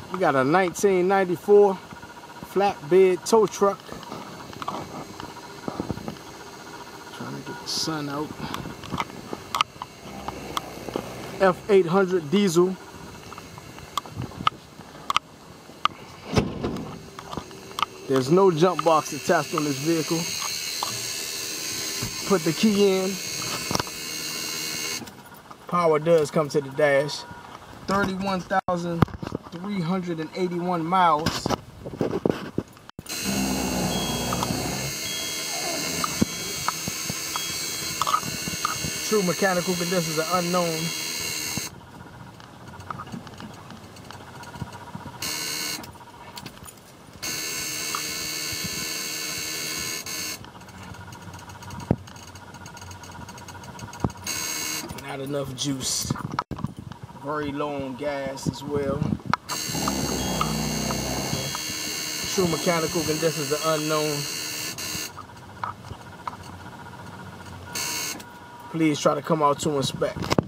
We got a 1994 flatbed tow truck. Trying to get the sun out. F800 diesel. There's no jump box attached on this vehicle. Put the key in. Power does come to the dash. 31,381 miles. True mechanical conditions are unknown. Not enough juice. Very low on gas as well. True mechanical conditions are unknown. Please try to come out to inspect.